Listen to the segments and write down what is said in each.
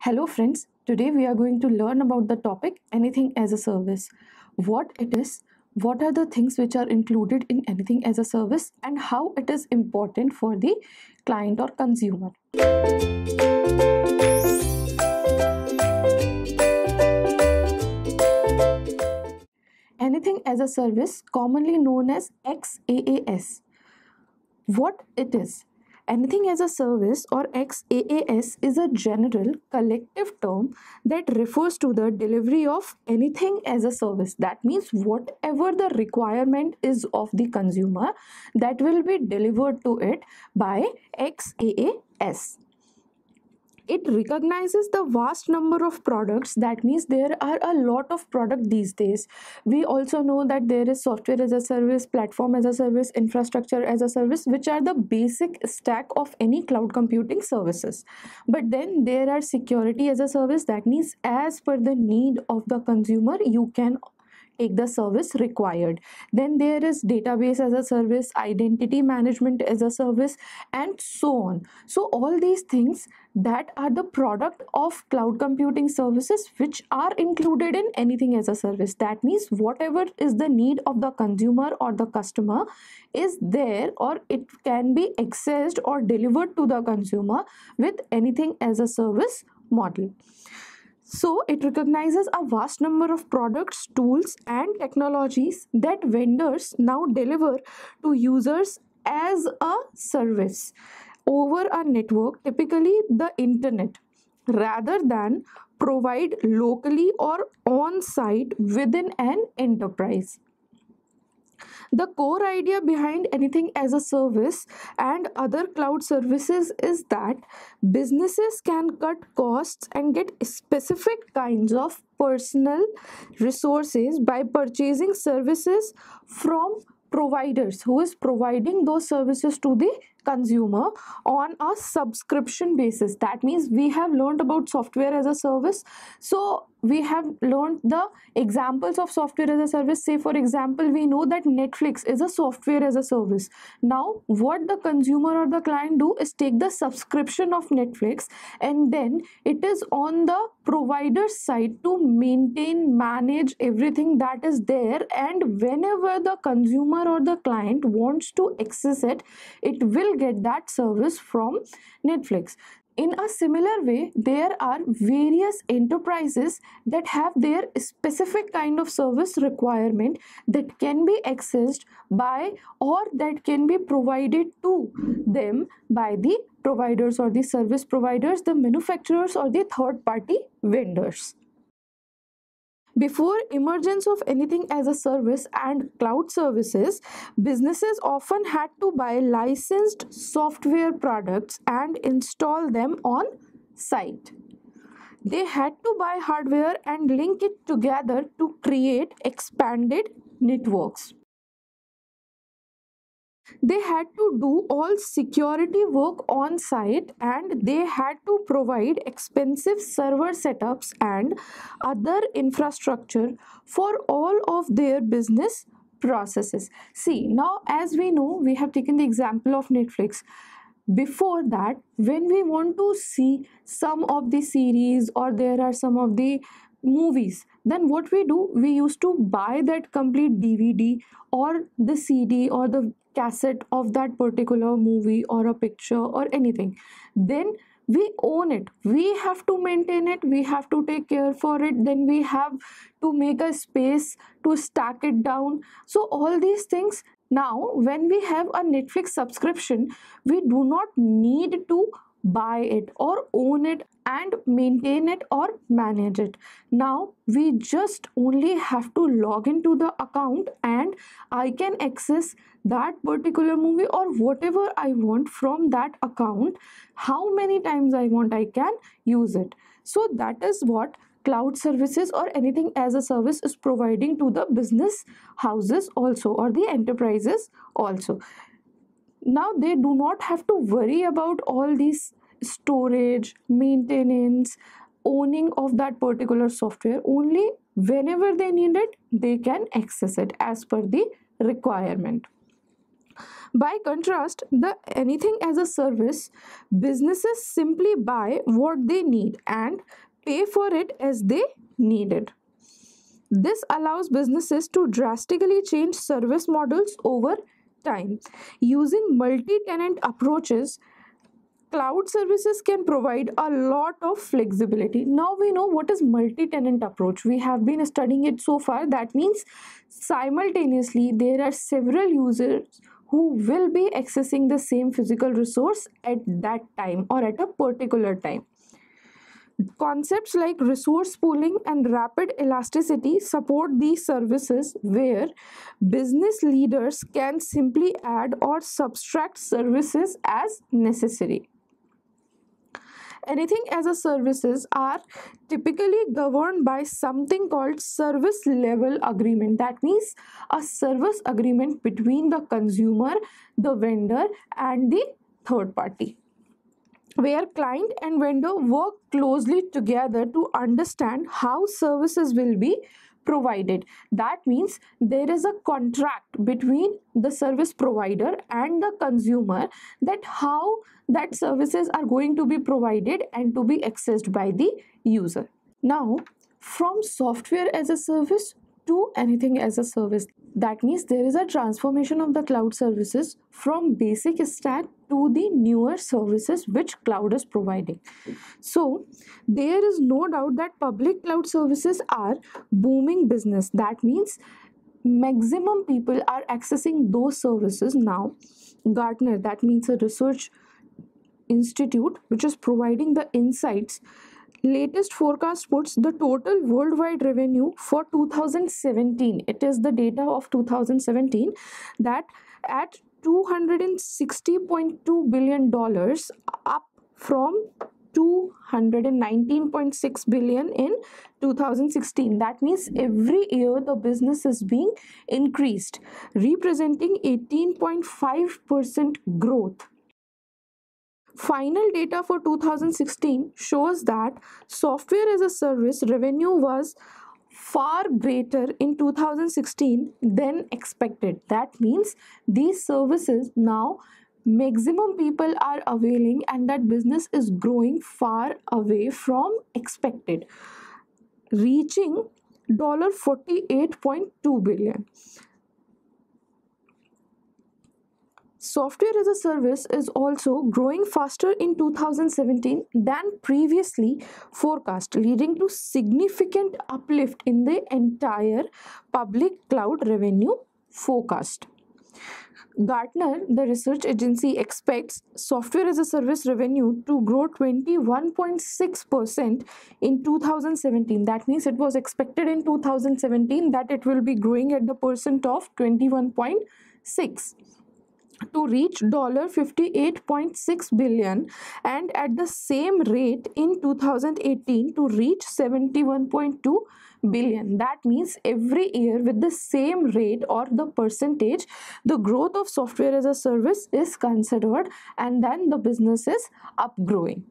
Hello, friends. Today we are going to learn about the topic anything as a service. What it is, what are the things which are included in anything as a service, and how it is important for the client or consumer. Anything as a service, commonly known as XaaS. What it is? Anything as a service or XaaS is a general collective term that refers to the delivery of anything as a service. That means whatever the requirement is of the consumer, that will be delivered to it by XaaS. It recognizes the vast number of products. That means there are a lot of product these days. We also know that there is software as a service, platform as a service, infrastructure as a service, which are the basic stack of any cloud computing services. But then there are security as a service. That means as per the need of the consumer, you can take the service required. Then there is database as a service, identity management as a service, and so on. So all these things that are the product of cloud computing services which are included in anything as a service. That means whatever is the need of the consumer or the customer is there, or it can be accessed or delivered to the consumer with anything as a service model. So it recognizes a vast number of products, tools, and technologies that vendors now deliver to users as a service over a network, typically the internet, rather than provide locally or on site within an enterprise. The core idea behind anything as a service and other cloud services is that businesses can cut costs and get specific kinds of personal resources by purchasing services from providers who is providing those services to the consumer on a subscription basis. That means we have learned about software as a service. So we have learned the examples of software as a service. Say for example, we know that Netflix is a software as a service. Now what the consumer or the client do is take the subscription of Netflix, and then it is on the provider's side to maintain, manage everything that is there, and whenever the consumer or the client wants to access it, it will get that service from Netflix. In a similar way, there are various enterprises that have their specific kind of service requirement that can be accessed by, or that can be provided to them by the providers or the service providers, the manufacturers or the third party vendors. Before emergence of anything as a service and cloud services, businesses often had to buy licensed software products and install them on site. They had to buy hardware and link it together to create expanded networks. They had to do all security work on site, and they had to provide expensive server setups and other infrastructure for all of their business processes. See, now as we know, we have taken the example of Netflix. Before that, when we want to see some of the series or there are some of the movies, then what we do, we used to buy that complete DVD or the CD or the cassette of that particular movie or a picture or anything. Then we own it, we have to maintain it, we have to take care for it, then we have to make a space to stack it down. So all these things, now when we have a Netflix subscription, we do not need to buy it or own it and maintain it or manage it. Now we just only have to log into the account, and I can access that particular movie or whatever I want from that account. How many times I want, I can use it. So that is what cloud services or anything as a service is providing to the business houses also, or the enterprises also. Now they do not have to worry about all these storage, maintenance, owning of that particular software. Only whenever they need it, they can access it as per the requirement. By contrast, the anything as a service, businesses simply buy what they need and pay for it as they need it. This allows businesses to drastically change service models over time. Using multi tenant approaches, cloud services can provide a lot of flexibility. Now we know what is multi tenant approach. We have been studying it so far. That means simultaneously there are several users who will be accessing the same physical resource at that time or at a particular time. Concepts like resource pooling and rapid elasticity support these services where business leaders can simply add or subtract services as necessary. Anything as a services are typically governed by something called service level agreement. That means a service agreement between the consumer, the vendor, and the third party, where client and vendor work closely together to understand how services will be provided. That means there is a contract between the service provider and the consumer, that how that services are going to be provided and to be accessed by the user. Now, from software as a service to anything as a service, that means there is a transformation of the cloud services from basic stack to the newer services which cloud is providing. So there is no doubt that public cloud services are booming business. That means maximum people are accessing those services now. Gartner, that means a research institute which is providing the insights, latest forecast puts the total worldwide revenue for 2017, it is the data of 2017, that at $260.2 billion, up from 219.6 billion in 2016. That means every year the business is being increased, representing 18.5% growth. Final data for 2016 shows that software as a service revenue was far greater in 2016 than expected. That means these services now maximum people are availing, and that business is growing far away from expected, reaching $48.2 billion. Software as a service is also growing faster in 2017 than previously forecast, leading to significant uplift in the entire public cloud revenue forecast. Gartner, the research agency, expects software as a service revenue to grow 21.6% in 2017. That means it was expected in 2017 that it will be growing at the percent of 21.6 to reach $58.6 billion, and at the same rate in 2018 to reach $71.2 billion. That means every year with the same rate or the percentage, the growth of software as a service is considered, and then the business is upgrowing.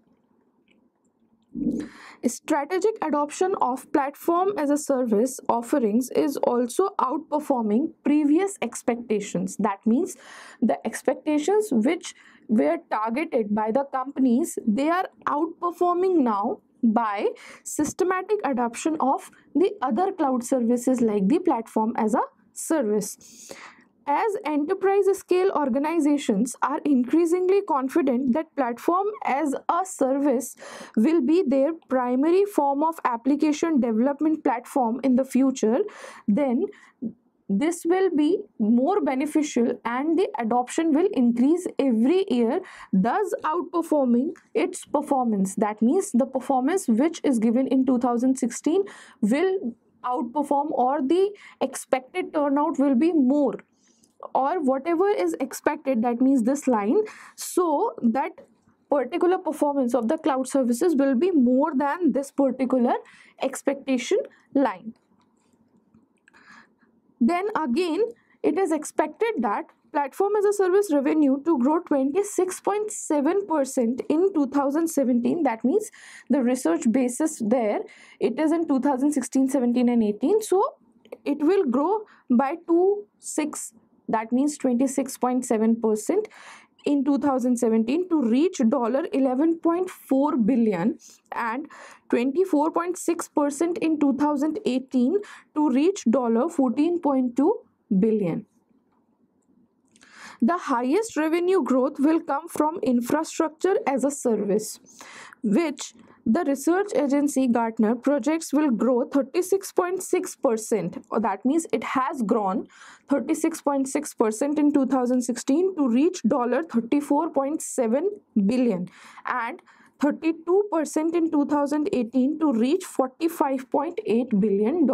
Strategic adoption of platform as a service offerings is also outperforming previous expectations. That means the expectations which were targeted by the companies, they are outperforming now by systematic adoption of the other cloud services like the platform as a service. As enterprise scale organizations are increasingly confident that platform as a service will be their primary form of application development platform in the future, then this will be more beneficial and the adoption will increase every year, thus outperforming its performance. That means the performance which is given in 2016 will outperform, or the expected turnout will be more, or whatever is expected, that means this line, so that particular performance of the cloud services will be more than this particular expectation line. Then again, it is expected that platform as a service revenue to grow 26.7% in 2017. That means the research basis there, it is in 2016, 17 and 18, so it will grow by 26 that means 26.7% in 2017 to reach $11.4 billion, and 24.6% in 2018 to reach $14.2 billion. The highest revenue growth will come from infrastructure as a service, which the research agency Gartner projects will grow 36.6%. That means it has grown 36.6% in 2016 to reach $34.7 billion, and 32% in 2018 to reach $45.8 billion.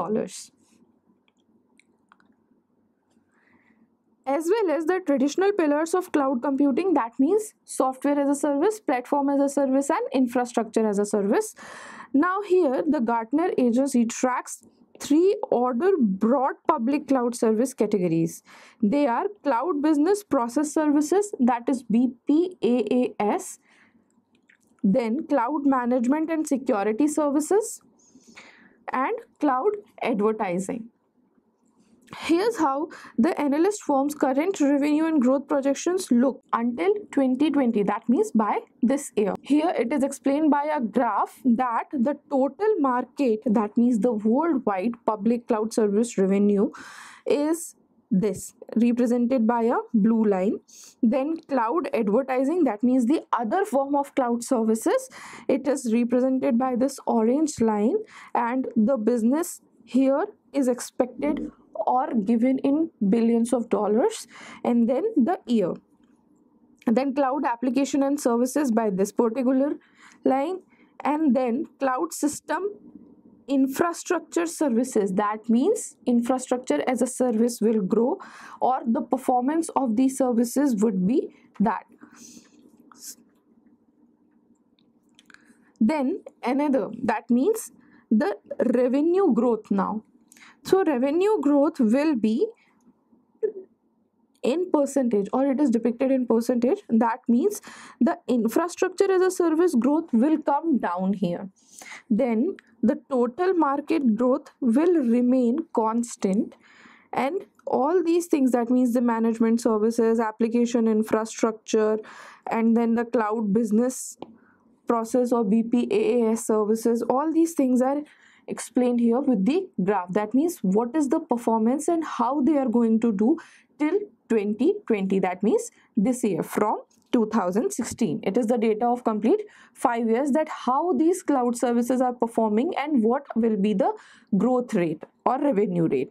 As well as the traditional pillars of cloud computing, that means software as a service, platform as a service, and infrastructure as a service. Now here the Gartner agency tracks three order broad public cloud service categories. They are cloud business process services, that is BPaaS, then cloud management and security services, and cloud advertising. Here's how the analyst firm's current revenue and growth projections look until 2020, that means by this year. Here it is explained by a graph that the total market, that means the worldwide public cloud service revenue, is this, represented by a blue line. Then cloud advertising, that means the other form of cloud services, it is represented by this orange line, and the business here is expected or given in billions of dollars, and then the year. And then cloud application and services by this particular line, and then cloud system infrastructure services, that means infrastructure as a service will grow, or the performance of these services would be that. Then another, that means the revenue growth now. So revenue growth will be in percentage, or it is depicted in percentage. That means the infrastructure as a service growth will come down here. Then the total market growth will remain constant, and all these things, that means the management services, application infrastructure, and then the cloud business process or BPaaS services, all these things are explained here with the graph. That means what is the performance and how they are going to do till 2020, that means this year from 2016. It is the data of complete 5 years, that how these cloud services are performing and what will be the growth rate or revenue rate.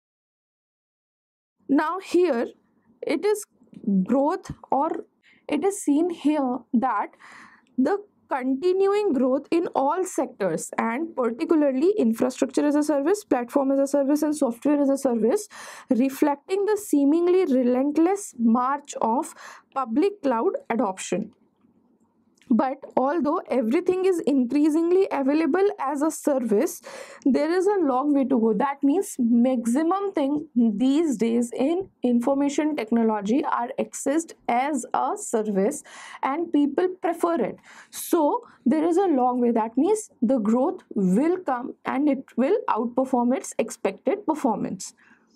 Now here it is growth, or it is seen here that the continuing growth in all sectors, and particularly infrastructure as a service, platform as a service, and software as a service, reflecting the seemingly relentless march of public cloud adoption. But although everything is increasingly available as a service, there is a long way to go. That means maximum thing these days in information technology are accessed as a service, and people prefer it. So there is a long way. That means the growth will come and it will outperform its expected performance.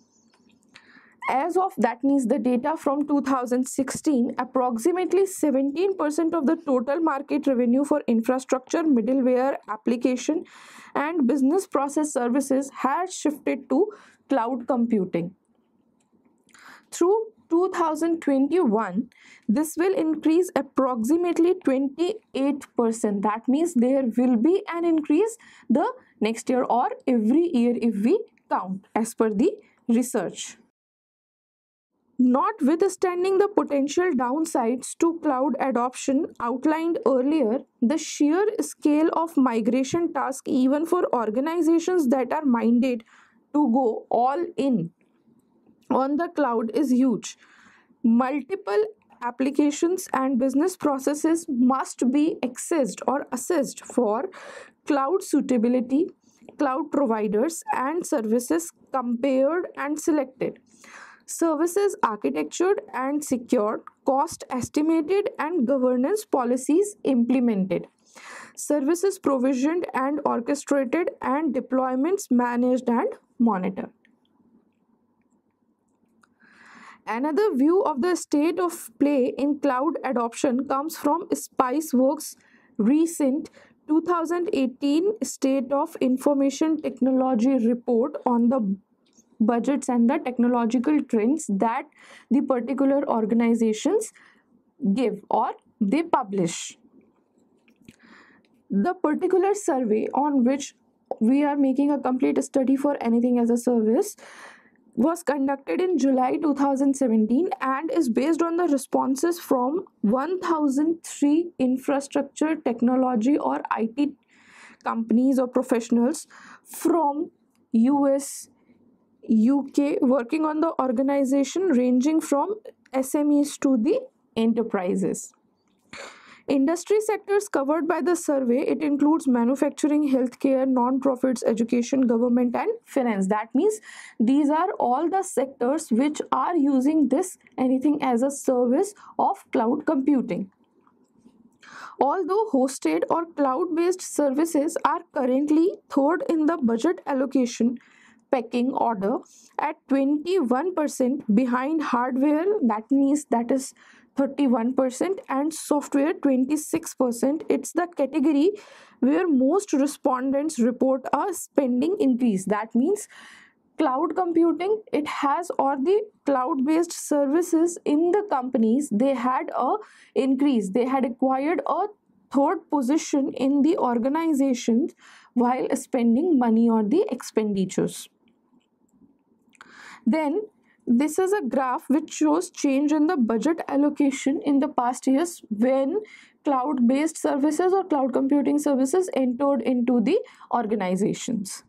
As of, that means the data from 2016, approximately 17% of the total market revenue for infrastructure, middleware, application, and business process services has shifted to cloud computing. Through 2021, this will increase approximately 28%. That means there will be an increase the next year or every year if we count as per the research. Notwithstanding the potential downsides to cloud adoption outlined earlier, the sheer scale of migration task, even for organizations that are minded to go all in on the cloud, is huge. Multiple applications and business processes must be accessed or assessed for cloud suitability, cloud providers and services compared and selected, services architectured and secured, cost estimated, and governance policies implemented, services provisioned and orchestrated, and deployments managed and monitored. Another view of the state of play in cloud adoption comes from Spiceworks' recent 2018 State of Information Technology report on the budgets and the technological trends that the particular organizations give or they publish. The particular survey on which we are making a complete study for anything as a service was conducted in July 2017 and is based on the responses from 1003 infrastructure technology or IT companies or professionals from US, UK working on the organization ranging from SMEs to the enterprises. Industry sectors covered by the survey, it includes manufacturing, healthcare, non-profits, education, government and finance. That means these are all the sectors which are using this anything as a service of cloud computing. Although hosted or cloud-based services are currently third in the budget allocation pecking order at 21% behind hardware, that means that is 31%, and software 26. It's the category where most respondents report a spending increase. That means cloud computing it has, or the cloud based services in the companies, they had a increase, they had acquired a third position in the organization while spending money on the expenditures. Then this is a graph which shows change in the budget allocation in the past years when cloud based services or cloud computing services entered into the organizations.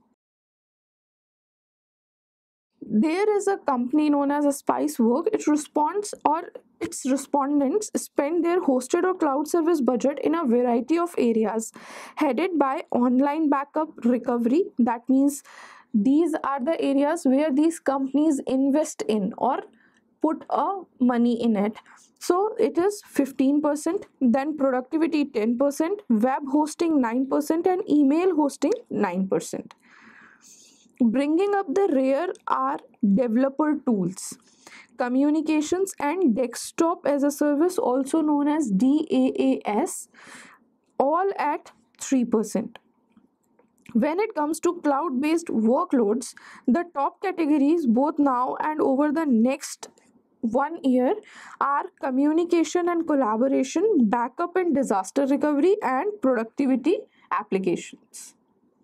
There is a company known as a Spicework. It responds, or its respondents spend their hosted or cloud service budget in a variety of areas headed by online backup recovery. That means these are the areas where these companies invest in or put a money in it. So it is 15%, then productivity 10%, web hosting 9%, and email hosting 9%. Bringing up the rear are developer tools, communications and desktop as a service, also known as DaaS, all at 3%. When it comes to cloud based workloads, the top categories both now and over the next 1 year are communication and collaboration, backup and disaster recovery, and productivity applications.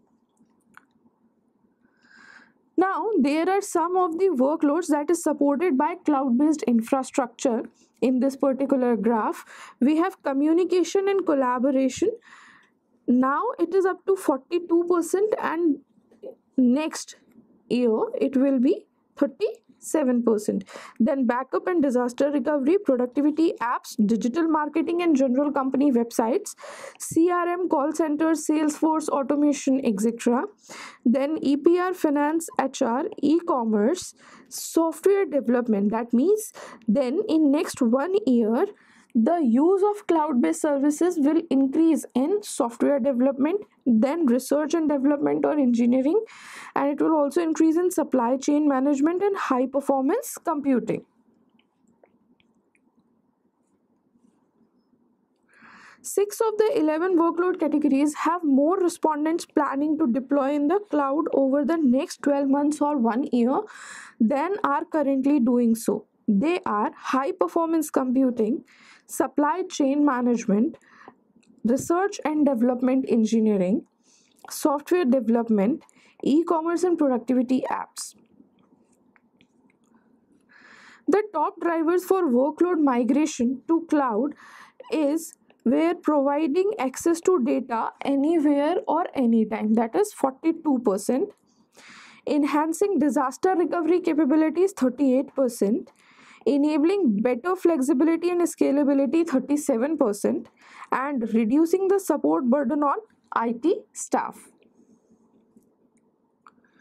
Now, there are some of the workloads that is supported by cloud-based infrastructure in this particular graph. We have communication and collaboration. Now it is up to 42%, and next year it will be 37%. Then backup and disaster recovery, productivity apps, digital marketing and general company websites, CRM, call centers, Salesforce, automation, etc. Then EPR, finance, HR, e-commerce, software development. That means then in next 1 year the use of cloud-based services will increase in software development, then research and development or engineering, and it will also increase in supply chain management and high performance computing. 6 of the 11 workload categories have more respondents planning to deploy in the cloud over the next 12 months or 1 year than are currently doing so. They are high performance computing, supply chain management, research and development engineering, software development, e-commerce and productivity apps. The top drivers for workload migration to cloud is where providing access to data anywhere or anytime, that is 42%, enhancing disaster recovery capabilities 38%, enabling better flexibility and scalability 37%, and reducing the support burden on IT staff.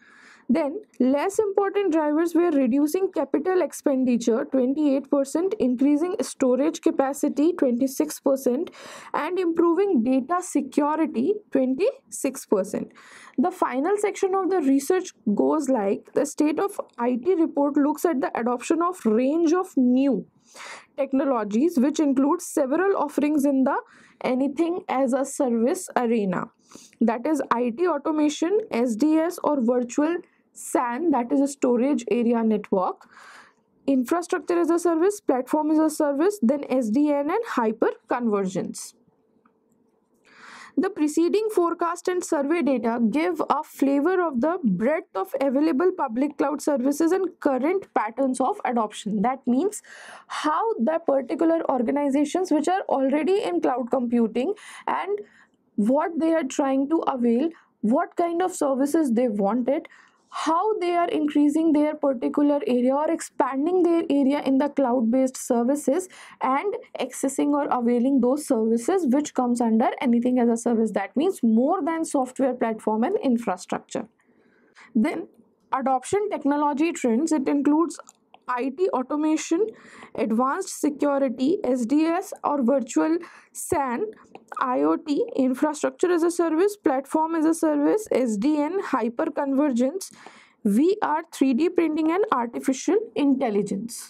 Then less important drivers were reducing capital expenditure 28%, increasing storage capacity 26%, and improving data security 26%. The final section of the research goes like: the state of IT report looks at the adoption of range of new technologies, which includes several offerings in the anything as a service arena, that is IT automation, SDS or virtual SAN, that is a storage area network, infrastructure as a service, platform as a service, then SDN and hyper convergence. The preceding forecast and survey data give a flavor of the breadth of available public cloud services and current patterns of adoption. That means how the particular organizations which are already in cloud computing and what they are trying to avail, what kind of services they wanted, how they are increasing their particular area or expanding their area in the cloud based services and accessing or availing those services which comes under anything as a service. That means more than software, platform and infrastructure. Then adoption technology trends, it includes IT automation, advanced security, SDS or virtual SAN, IoT, infrastructure as a service, platform as a service, SDN, hyperconvergence, VR, 3D printing and artificial intelligence.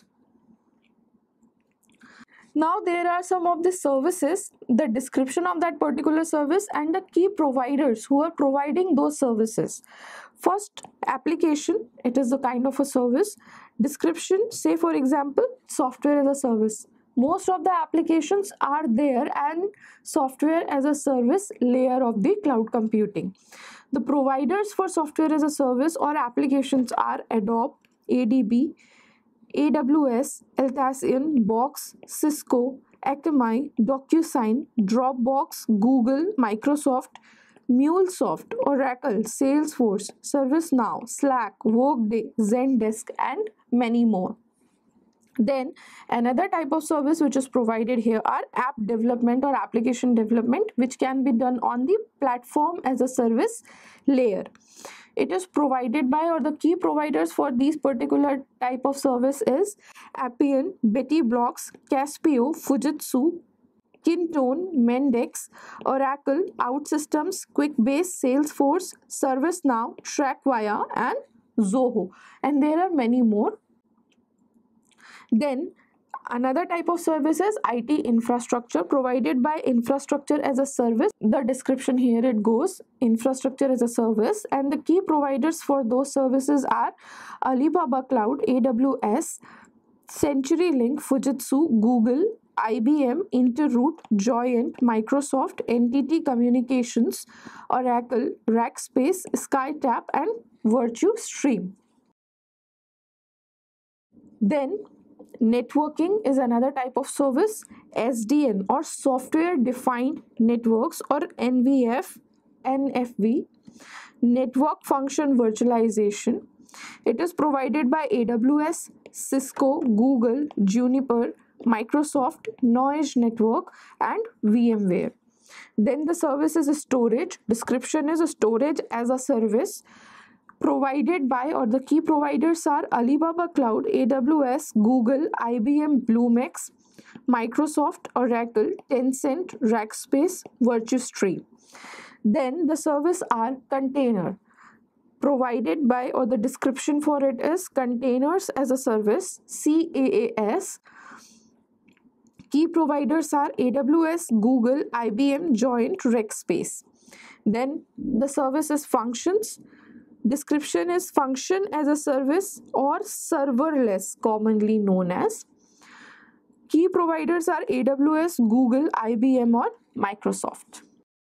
Now there are some of the services, the description of that particular service and the key providers who are providing those services. First, application, it is a kind of a service. Description, say for example, software as a service. Most of the applications are there and software as a service layer of the cloud computing. The providers for software as a service or applications are Adobe, ADB, AWS, Atlassian, Box, Cisco, Akamai, DocuSign, Dropbox, Google, Microsoft, MuleSoft, Oracle, Salesforce, ServiceNow, Slack, Workday, Zendesk, and many more. Then another type of service which is provided here are app development or application development, which can be done on the platform as a service layer. It is provided by, or the key providers for these particular type of service is Appian, BettyBlocks, Caspio, Fujitsu, Kintone, Mendix, Oracle, OutSystems, QuickBase, Salesforce, ServiceNow, TrackWire, and Zoho. And there are many more. Then another type of service is IT infrastructure, provided by infrastructure as a service. The description here it goes: infrastructure as a service, and the key providers for those services are Alibaba Cloud, AWS, CenturyLink, Fujitsu, Google, IBM, Interroot, Joyent, Microsoft, NTT Communications, Oracle, Rackspace, SkyTap, and VirtuStream. Then networking is another type of service. SDN or software defined networks or NFV, network function virtualization. It is provided by AWS, Cisco, Google, Juniper, Microsoft, Noise Network, and VMware. Then the service is storage. Description is storage as a service, provided by, or the key providers are Alibaba Cloud, AWS, Google, IBM, Bluemix, Microsoft, Oracle, Tencent, Rackspace, VirtuStream. Then the service are container, provided by, or the description for it is containers as a service, CaaS. Key providers are AWS, Google, IBM, Joint, Rackspace. Then the service is functions. Description is function as a service or serverless, commonly known as. Key providers are AWS, Google, IBM, or Microsoft.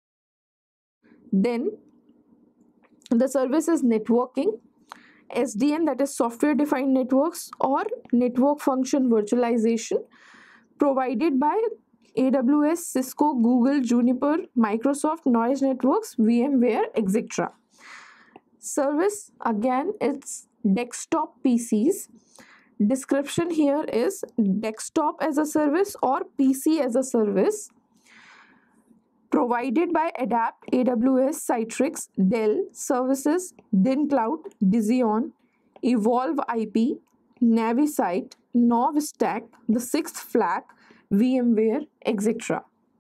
Then the service is networking. SDN, that is software defined networks or network function virtualization, provided by AWS, Cisco, Google, Juniper, Microsoft, Noise Networks, VMware, etc. Service, again, it's desktop PCs. Description here is desktop as a service or PC as a service. provided by Adapt, AWS, Citrix, Dell, Services, DynCloud, Dizion, Evolve IP, Navisite, Novstack, the sixth flag, VMware, etc.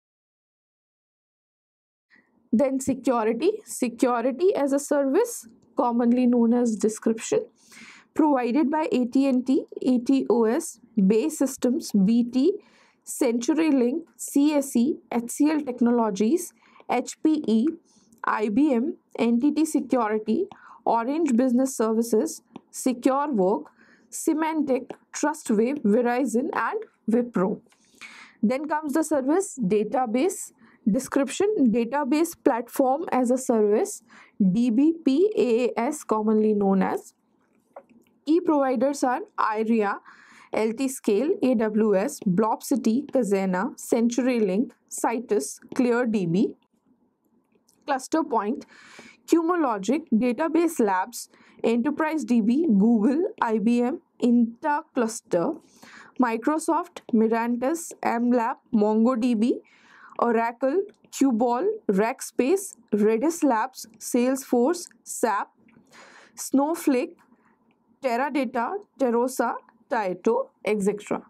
Then security as a service, commonly known as description, provided by AT&T, ATOS, Bay Systems, BT, CenturyLink, CSE, HCL Technologies, HPE, IBM, NTT Security, Orange Business Services, SecureWork, Symantec, Trustwave, Verizon, and Wipro. Then comes the service database description, database platform as a service, DBPaaS, commonly known as. Key providers are IRIA, LTScale, AWS, Blobcity, Kazena, CenturyLink, Citus, ClearDB. Cluster Point, Cumologic, Database Labs, Enterprise DB, Google, IBM, IntaCluster, Microsoft, Mirantis, MLab, MongoDB, Oracle, Qbol, Rackspace, Redis Labs, Salesforce, SAP, Snowflake, Teradata, Terosa, Taito, etc.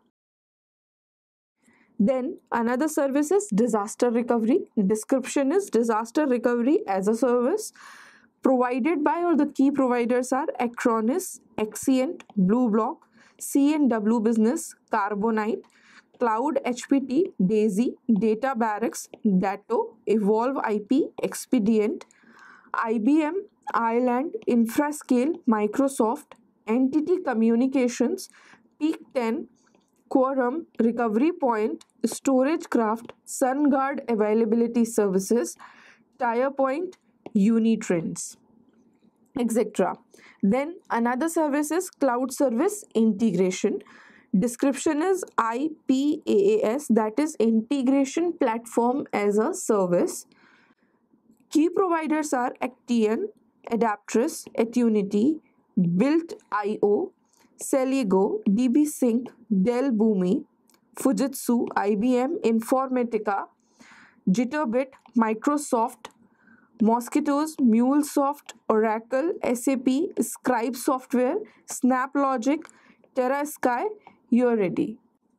Then another service is disaster recovery. Description is disaster recovery as a service provided by, or the key providers are Acronis, Exient, BlueBlock, C&W Business, Carbonite, Cloud HPT, Daisy, Data Barracks, Datto, Evolve IP, Expedient, IBM, Ireland, Infrascale, Microsoft, Entity Communications, Peak 10, Quorum, Recovery Point, StorageCraft, SunGuard Availability Services, TirePoint, Unitrends, etc. Then another service is Cloud Service Integration. Description is IPaaS, that is Integration Platform as a Service. Key providers are Actian, Adaptress, Attunity, Built.io, Celigo, DBSync, Dell Boomi, Fujitsu, IBM, Informatica, Jitterbit, Microsoft, Mosquitoes, MuleSoft, Oracle, SAP, Scribe Software, SnapLogic, TerraSky, Uredi,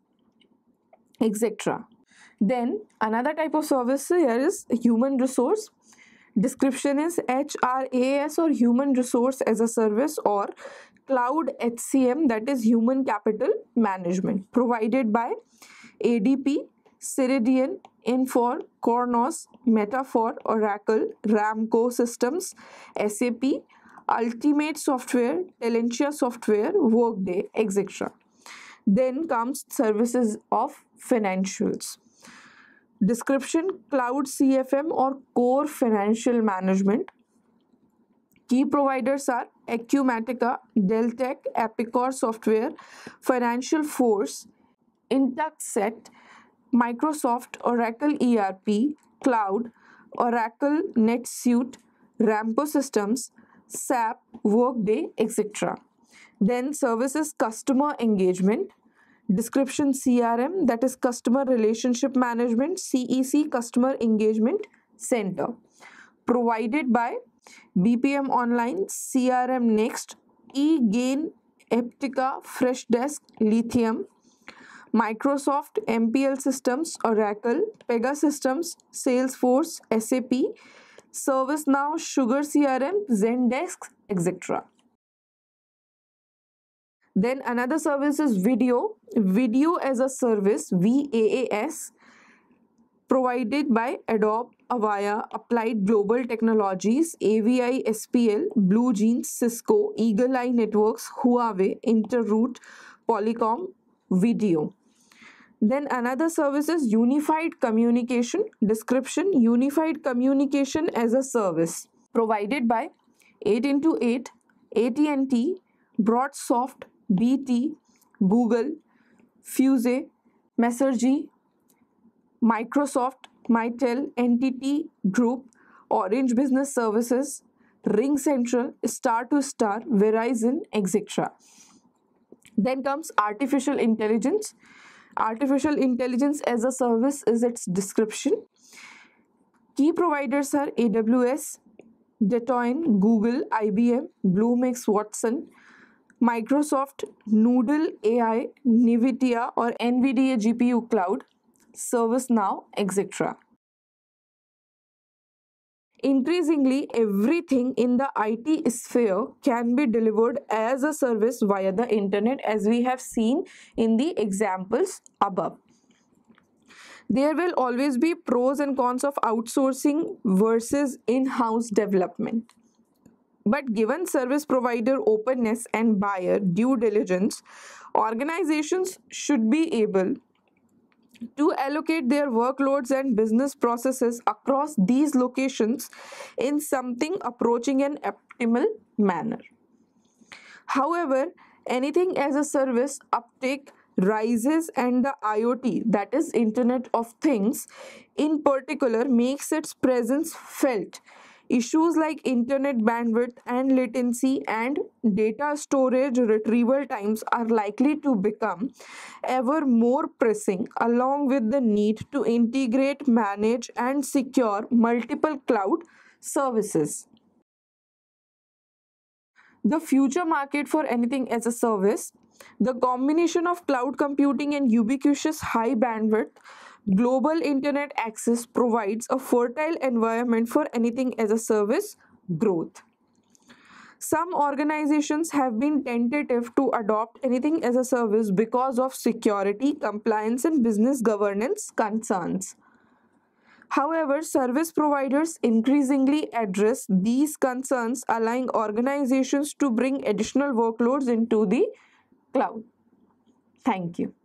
etc. Then another type of service here is human resource. Description is HRAS, or human resource as a service, or cloud HCM, that is human capital management, provided by ADP, Ceridian, Infor, Kronos, Metaphor, Oracle, Ramco Systems, SAP, Ultimate Software, Talentia Software, Workday, etc. Then comes services of financials. Description, Cloud CFM or Core Financial Management. Key providers are Acumatica, Deltec, Epicor Software, Financial Force, Intuxet, Microsoft, Oracle ERP, Cloud, Oracle NetSuite, Ramco Systems, SAP, Workday, etc. Then services customer engagement. Description, CRM, that is Customer Relationship Management, CEC, Customer Engagement Center, provided by BPM Online, CRM Next, eGain, Eptica, Freshdesk, Lithium, Microsoft, MPL Systems, Oracle, Pegasystems, Salesforce, SAP, ServiceNow, Sugar CRM, Zendesk, etc. Then another service is video as a service, VAAS, provided by Adobe, Avaya, Applied Global Technologies, AVI SPL, BlueJeans, Cisco, Eagle Eye Networks, Huawei, Interroute, Polycom, Video. Then another service is unified communication. Description, unified communication as a service, provided by 8x8, AT&T, Broadsoft, BT, Google, Fuse, Messergy, Microsoft, Mitel, NTT Group, Orange Business Services, RingCentral, Star to Star, Verizon, etc. Then comes artificial intelligence. Artificial intelligence as a service is its description. Key providers are AWS, Datoin, Google, IBM, Bluemix, Watson, Microsoft, Noodle AI, NVIDIA or NVIDIA GPU Cloud, ServiceNow, etc. Increasingly, everything in the IT sphere can be delivered as a service via the internet, as we have seen in the examples above. There will always be pros and cons of outsourcing versus in-house development. But given service provider openness and buyer due diligence, organizations should be able to allocate their workloads and business processes across these locations in something approaching an optimal manner. However, anything as a service uptake rises, and the IoT, that is Internet of Things, in particular makes its presence felt. Issues like internet bandwidth and latency and data storage retrieval times are likely to become ever more pressing, along with the need to integrate, manage, and secure multiple cloud services. The future market for anything as a service, the combination of cloud computing and ubiquitous high bandwidth global internet access provides a fertile environment for anything as a service growth. Some organizations have been tentative to adopt anything as a service because of security, compliance, and business governance concerns. However, service providers increasingly address these concerns, allowing organizations to bring additional workloads into the cloud. Thank you.